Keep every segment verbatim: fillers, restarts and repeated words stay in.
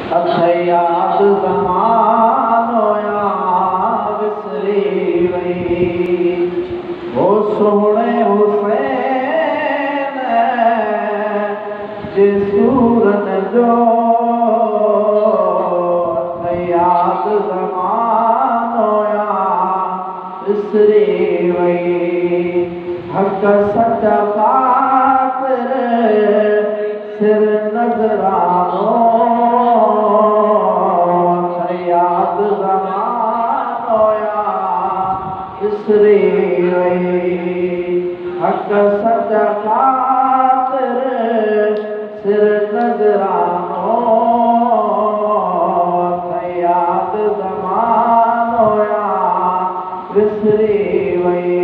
अथयात ज़मानो याद विसरी वई वो सोहणे हुसैन जे सूरन जो अथयात ज़मानो याद विसरी वई हक़ सच ख़ातिर सिर नज़रानो याद ज़मानो याद विसरी वई हक़ सच ख़ातिर सिर नज़रानो याद ज़मानो याद विसरी वई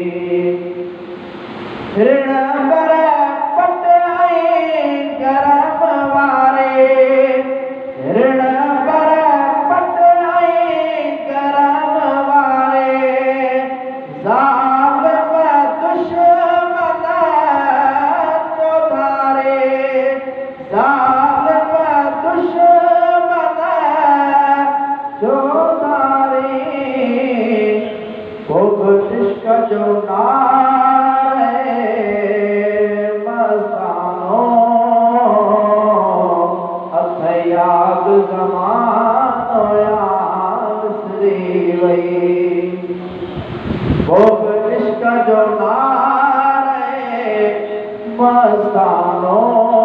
ऋण बर पट ऐं गरम वारे ऋण बर पट ऐं गरम वारे ज़ालिम दुश्मन चौधारे ज़ालिम दुश्मन चौधारे भोग इश्क़ जो याद ज़मानो याद विसरी वई भोग इश्क़ जो नारे मस्तानो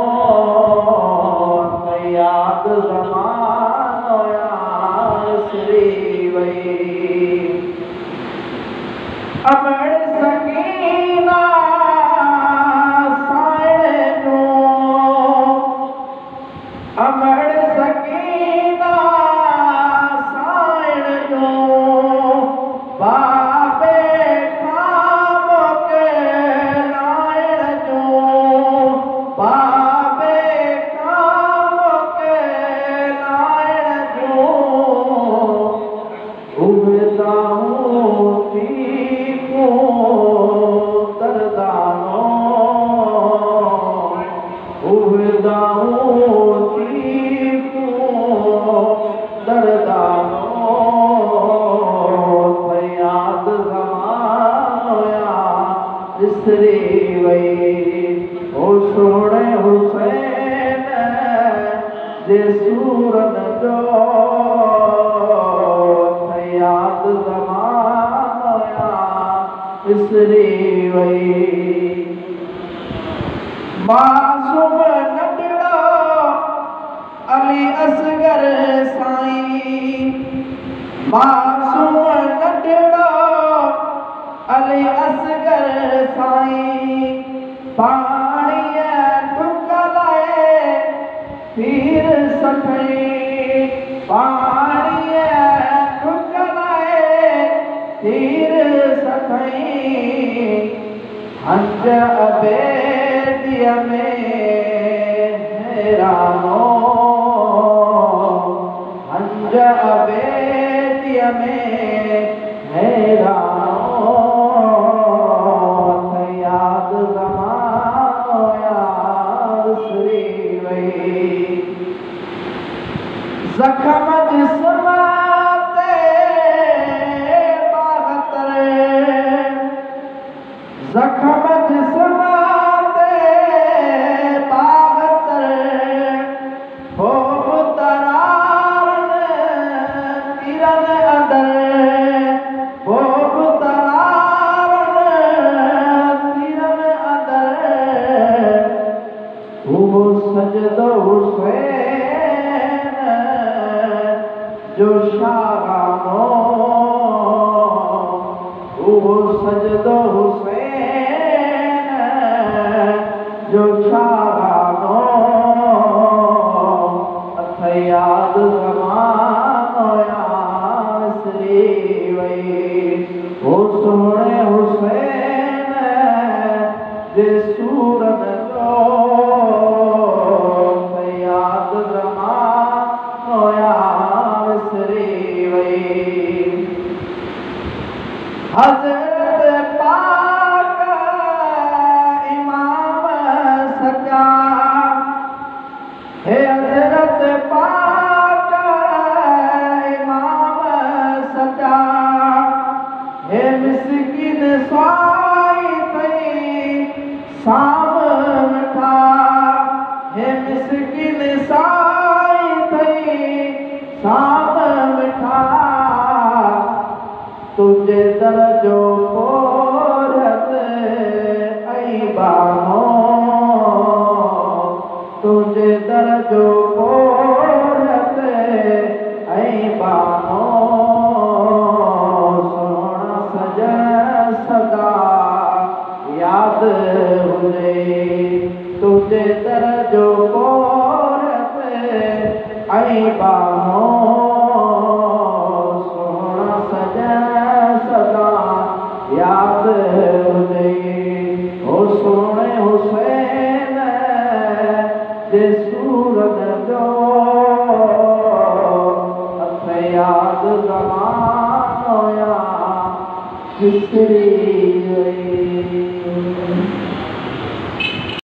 याद ज़मानो याद विसरी वई अमड़ सकीना साइण जो अमड़ सकीना साइण जो बाबे खाम के नाइण जो बाबे खाम के नाइण जो उबदाऊं चीखूं दर्दानो उबदाऊं दर्दानो याद ज़मानो याद विसरी वई ओ सोहणे हुसैन जे सूरन जो याद ज़मानो याद विसरी वई मासूम नंढड़ो अली असगर साईं मासूम नंढड़ो अली असगर साईं पाणीअ टुक लाए पीर सखई पाणीअ टुक लाए पीर सखई हंज अबेदीअ में हैरानो हंज अबेदीअ में हैरानो याद ज़मानो याद विसरी वई ज़ख़्म जिस्म ते बाग़तर ज़ख़्म जिस्म सजदो हुसैन जो शागानो वो सजदो हुसैन जो शागानो अथ याद ज़मानो याद विसरी वई वो सोहणे हुसैन जे सूरन जो याद ज़मानो याद विसरी वई हज़रत पाक इमाम सच्चा हे हज़रत पाक शाम मिठा तुझे दर जो पोरत ऐं बानो तुझे दर जो पोरत ऐं बानो सोना सजण सदा याद हुजे तुझे दर जो पोरत ऐं बानो सोना सजण सदा याद हुजे ओ सोने हुसैन जे सूरत जो अथ याद ज़मानो या विसरी